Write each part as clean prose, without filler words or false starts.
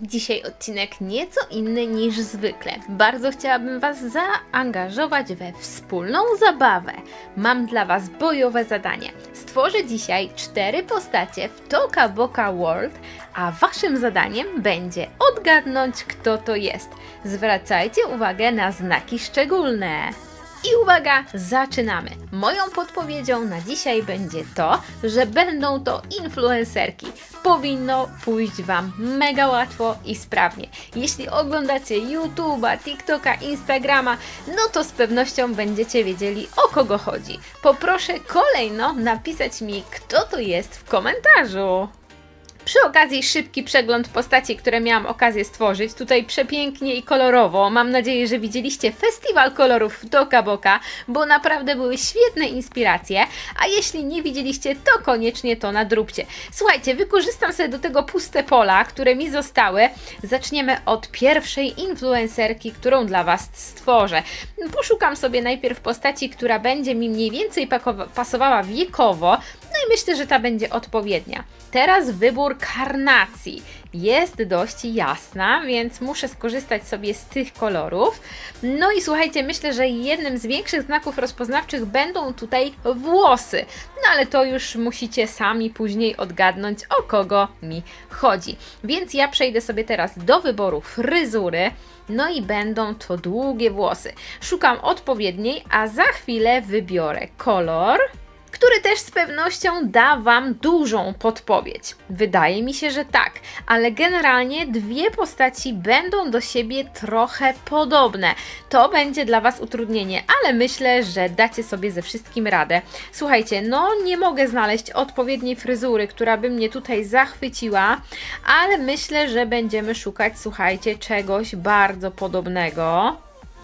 Dzisiaj odcinek nieco inny niż zwykle. Bardzo chciałabym Was zaangażować we wspólną zabawę. Mam dla Was bojowe zadanie. Stworzę dzisiaj 4 postacie w Toca Boca World, a Waszym zadaniem będzie odgadnąć, kto to jest. Zwracajcie uwagę na znaki szczególne. I uwaga, zaczynamy! Moją podpowiedzią na dzisiaj będzie to, że będą to influencerki. Powinno pójść Wam mega łatwo i sprawnie. Jeśli oglądacie YouTube'a, TikToka, Instagrama, no to z pewnością będziecie wiedzieli, o kogo chodzi. Poproszę kolejno napisać mi, kto to jest w komentarzu. Przy okazji szybki przegląd postaci, które miałam okazję stworzyć. Tutaj przepięknie i kolorowo. Mam nadzieję, że widzieliście festiwal kolorów w Toca Boca, bo naprawdę były świetne inspiracje. A jeśli nie widzieliście, to koniecznie to nadróbcie. Słuchajcie, wykorzystam sobie do tego puste pola, które mi zostały. Zaczniemy od pierwszej influencerki, którą dla Was stworzę. Poszukam sobie najpierw postaci, która będzie mi mniej więcej pasowała wiekowo. No i myślę, że ta będzie odpowiednia. Teraz wybór karnacji jest dość jasna, więc muszę skorzystać sobie z tych kolorów. No i słuchajcie, myślę, że jednym z większych znaków rozpoznawczych będą tutaj włosy. No ale to już musicie sami później odgadnąć, o kogo mi chodzi. Więc ja przejdę sobie teraz do wyboru fryzury. No i będą to długie włosy. Szukam odpowiedniej, a za chwilę wybiorę kolor, który też z pewnością da Wam dużą podpowiedź. Wydaje mi się, że tak, ale generalnie dwie postaci będą do siebie trochę podobne. To będzie dla Was utrudnienie, ale myślę, że dacie sobie ze wszystkim radę. Słuchajcie, no nie mogę znaleźć odpowiedniej fryzury, która by mnie tutaj zachwyciła, ale myślę, że będziemy szukać, słuchajcie, czegoś bardzo podobnego.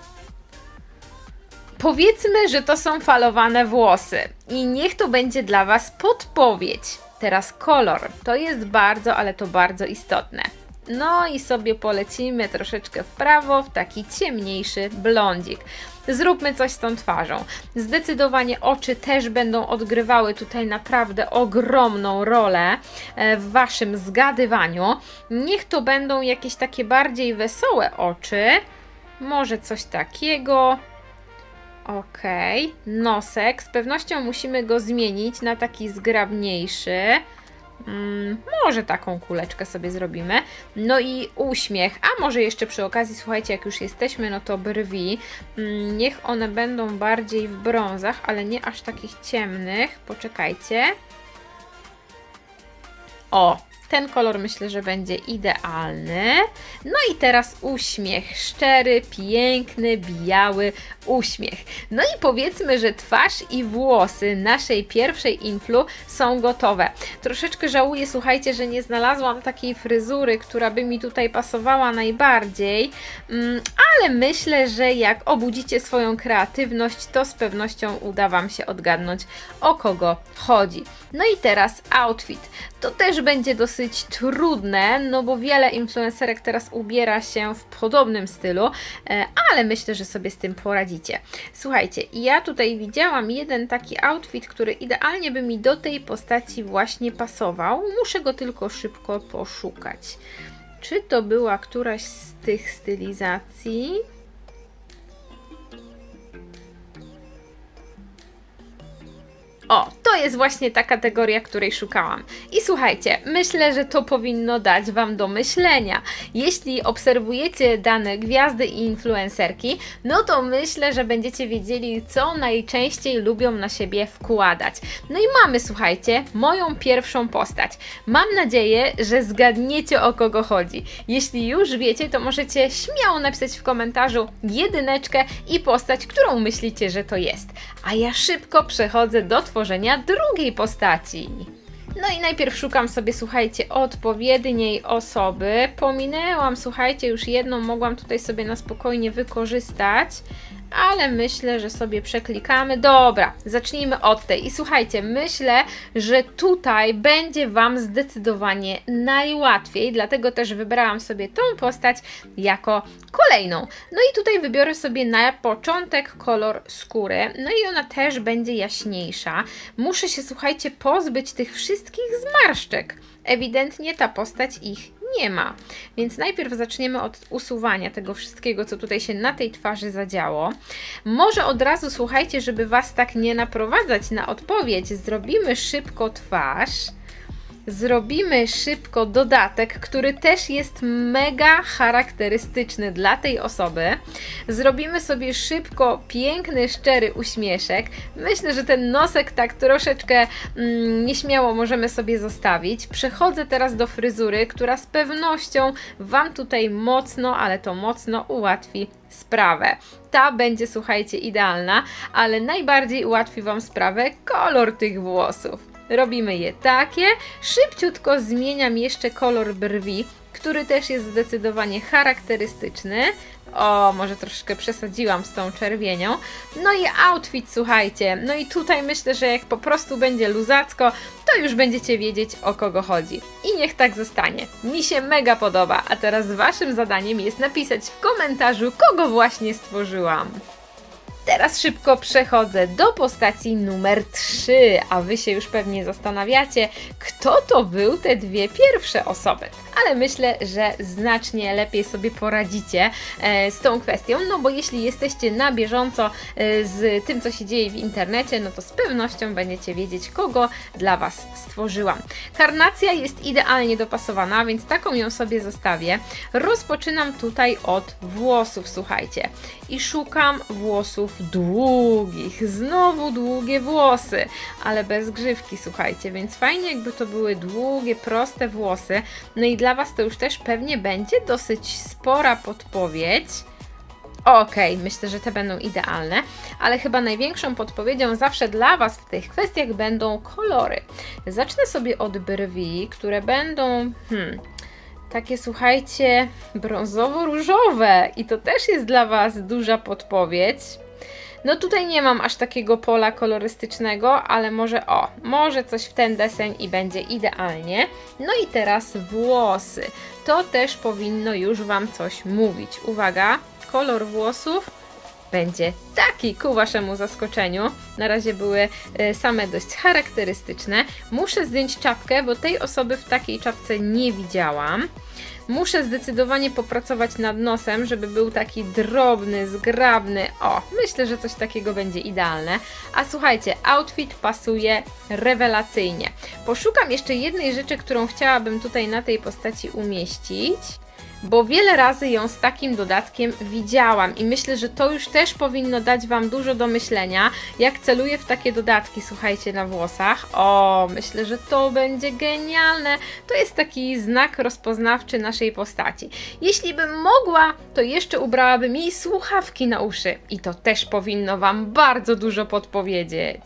Powiedzmy, że to są falowane włosy i niech to będzie dla Was podpowiedź. Teraz kolor, to jest bardzo, ale to bardzo istotne. No i sobie polecimy troszeczkę w prawo, w taki ciemniejszy blondzik. Zróbmy coś z tą twarzą. Zdecydowanie oczy też będą odgrywały tutaj naprawdę ogromną rolę w Waszym zgadywaniu. Niech to będą jakieś takie bardziej wesołe oczy, może coś takiego. Ok, nosek, z pewnością musimy go zmienić na taki zgrabniejszy. Może taką kuleczkę sobie zrobimy. No i uśmiech, a może jeszcze przy okazji, słuchajcie, jak już jesteśmy, no to brwi. Niech one będą bardziej w brązach, ale nie aż takich ciemnych. Poczekajcie. O! Ten kolor myślę, że będzie idealny. No i teraz uśmiech. Szczery, piękny, biały uśmiech. No i powiedzmy, że twarz i włosy naszej pierwszej influ są gotowe. Troszeczkę żałuję, słuchajcie, że nie znalazłam takiej fryzury, która by mi tutaj pasowała najbardziej. Ale myślę, że jak obudzicie swoją kreatywność, to z pewnością uda Wam się odgadnąć, o kogo chodzi. No i teraz outfit. To też będzie dosyć trudne, no bo wiele influencerek teraz ubiera się w podobnym stylu, ale myślę, że sobie z tym poradzicie. Słuchajcie, ja tutaj widziałam jeden taki outfit, który idealnie by mi do tej postaci właśnie pasował. Muszę go tylko szybko poszukać. Czy to była któraś z tych stylizacji? O, to jest właśnie ta kategoria, której szukałam. I słuchajcie, myślę, że to powinno dać Wam do myślenia. Jeśli obserwujecie dane gwiazdy i influencerki, no to myślę, że będziecie wiedzieli, co najczęściej lubią na siebie wkładać. No i mamy, słuchajcie, moją pierwszą postać. Mam nadzieję, że zgadniecie, o kogo chodzi. Jeśli już wiecie, to możecie śmiało napisać w komentarzu jedyneczkę i postać, którą myślicie, że to jest. A ja szybko przechodzę do tworzenia drugiej postaci. No i najpierw szukam sobie, słuchajcie, odpowiedniej osoby. Pominęłam, słuchajcie, już jedną, mogłam tutaj sobie na spokojnie wykorzystać, ale myślę, że sobie przeklikamy. Dobra, zacznijmy od tej. I słuchajcie, myślę, że tutaj będzie Wam zdecydowanie najłatwiej, dlatego też wybrałam sobie tą postać jako kolejną. No i tutaj wybiorę sobie na początek kolor skóry, no i ona też będzie jaśniejsza. Muszę się, słuchajcie, pozbyć tych wszystkich zmarszczek. Ewidentnie ta postać ich nie ma. Więc najpierw zaczniemy od usuwania tego wszystkiego, co tutaj się na tej twarzy zadziało. Może od razu, słuchajcie, żeby Was tak nie naprowadzać na odpowiedź, zrobimy szybko twarz. Zrobimy szybko dodatek, który też jest mega charakterystyczny dla tej osoby. Zrobimy sobie szybko piękny, szczery uśmieszek. Myślę, że ten nosek tak troszeczkę nieśmiało możemy sobie zostawić. Przechodzę teraz do fryzury, która z pewnością Wam tutaj mocno, ale to mocno ułatwi sprawę. Ta będzie, słuchajcie, idealna, ale najbardziej ułatwi Wam sprawę kolor tych włosów. Robimy je takie, szybciutko zmieniam jeszcze kolor brwi, który też jest zdecydowanie charakterystyczny. O, może troszeczkę przesadziłam z tą czerwienią. No i outfit, słuchajcie, no i tutaj myślę, że jak po prostu będzie luzacko, to już będziecie wiedzieć, o kogo chodzi. I niech tak zostanie. Mi się mega podoba, a teraz Waszym zadaniem jest napisać w komentarzu, kogo właśnie stworzyłam. Teraz szybko przechodzę do postaci numer 3, a Wy się już pewnie zastanawiacie, kto to był te dwie pierwsze osoby. Ale myślę, że znacznie lepiej sobie poradzicie z tą kwestią, no bo jeśli jesteście na bieżąco z tym, co się dzieje w internecie, no to z pewnością będziecie wiedzieć, kogo dla Was stworzyłam. Karnacja jest idealnie dopasowana, więc taką ją sobie zostawię. Rozpoczynam tutaj od włosów, słuchajcie, i szukam włosów długich, znowu długie włosy, ale bez grzywki, słuchajcie, więc fajnie jakby to były długie, proste włosy. No i dla Was to już też pewnie będzie dosyć spora podpowiedź. Okej, myślę, że te będą idealne, ale chyba największą podpowiedzią zawsze dla Was w tych kwestiach będą kolory. Zacznę sobie od brwi, które będą takie, słuchajcie, brązowo-różowe i to też jest dla Was duża podpowiedź. No tutaj nie mam aż takiego pola kolorystycznego, ale może coś w ten deseń i będzie idealnie. No i teraz włosy. To też powinno już Wam coś mówić. Uwaga, kolor włosów będzie taki ku Waszemu zaskoczeniu. Na razie były same dość charakterystyczne. Muszę zdjąć czapkę, bo tej osoby w takiej czapce nie widziałam. Muszę zdecydowanie popracować nad nosem, żeby był taki drobny, zgrabny. O, myślę, że coś takiego będzie idealne. A słuchajcie, outfit pasuje rewelacyjnie. Poszukam jeszcze jednej rzeczy, którą chciałabym tutaj na tej postaci umieścić, bo wiele razy ją z takim dodatkiem widziałam i myślę, że to już też powinno dać Wam dużo do myślenia, jak celuję w takie dodatki, słuchajcie, na włosach. O, myślę, że to będzie genialne. To jest taki znak rozpoznawczy naszej postaci. Jeśli bym mogła, to jeszcze ubrałabym jej słuchawki na uszy i to też powinno Wam bardzo dużo podpowiedzieć.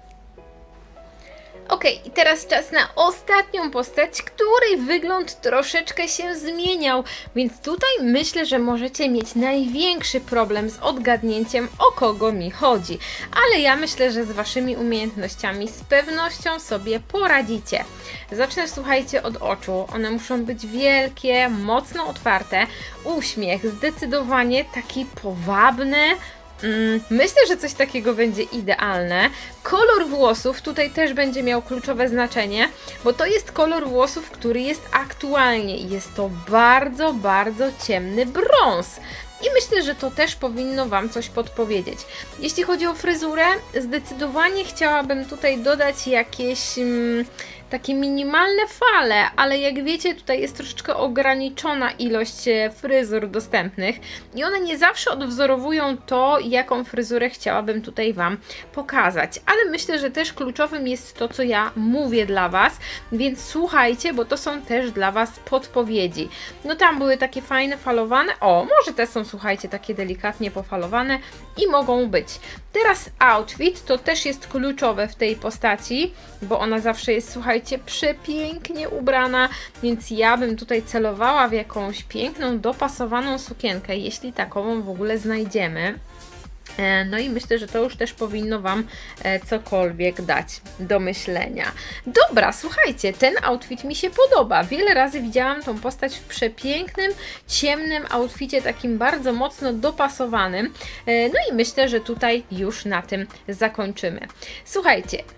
Ok, i teraz czas na ostatnią postać, której wygląd troszeczkę się zmieniał, więc tutaj myślę, że możecie mieć największy problem z odgadnięciem, o kogo mi chodzi. Ale ja myślę, że z Waszymi umiejętnościami z pewnością sobie poradzicie. Zacznę, słuchajcie, od oczu. One muszą być wielkie, mocno otwarte. Uśmiech zdecydowanie taki powabny. Myślę, że coś takiego będzie idealne. Kolor włosów tutaj też będzie miał kluczowe znaczenie, bo to jest kolor włosów, który jest aktualnie i jest to bardzo, bardzo ciemny brąz. I myślę, że to też powinno Wam coś podpowiedzieć. Jeśli chodzi o fryzurę, zdecydowanie chciałabym tutaj dodać jakieś takie minimalne fale, ale jak wiecie, tutaj jest troszeczkę ograniczona ilość fryzur dostępnych i one nie zawsze odwzorowują to, jaką fryzurę chciałabym tutaj Wam pokazać. Ale myślę, że też kluczowym jest to, co ja mówię dla Was, więc słuchajcie, bo to są też dla Was podpowiedzi. No tam były takie fajne falowane, o, może te są, słuchajcie, takie delikatnie pofalowane i mogą być. Teraz outfit to też jest kluczowe w tej postaci, bo ona zawsze jest, słuchajcie, przepięknie ubrana, więc ja bym tutaj celowała w jakąś piękną, dopasowaną sukienkę, jeśli takową w ogóle znajdziemy. No i myślę, że to już też powinno Wam cokolwiek dać do myślenia. Dobra, słuchajcie, ten outfit mi się podoba. Wiele razy widziałam tą postać w przepięknym, ciemnym outficie, takim bardzo mocno dopasowanym. No i myślę, że tutaj już na tym zakończymy. Słuchajcie,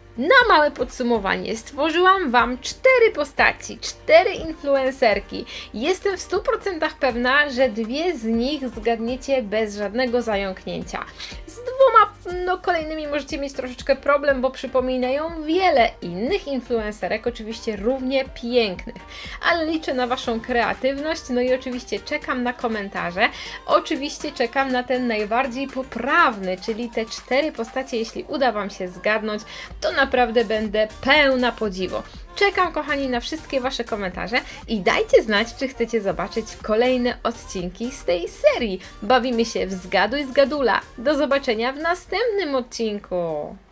Na małe podsumowanie stworzyłam Wam 4 postaci, 4 influencerki. Jestem w 100% pewna, że 2 z nich zgadniecie bez żadnego zająknięcia. Z 2 kolejnymi możecie mieć troszeczkę problem, bo przypominają wiele innych influencerek, oczywiście równie pięknych. Ale liczę na Waszą kreatywność, no i oczywiście czekam na komentarze. Oczywiście czekam na ten najbardziej poprawny, czyli te 4 postacie, jeśli uda Wam się zgadnąć, to naprawdę będę pełna podziwu. Czekam, kochani, na wszystkie Wasze komentarze i dajcie znać, czy chcecie zobaczyć kolejne odcinki z tej serii. Bawimy się w Zgaduj Zgadula. Do zobaczenia w następnym odcinku.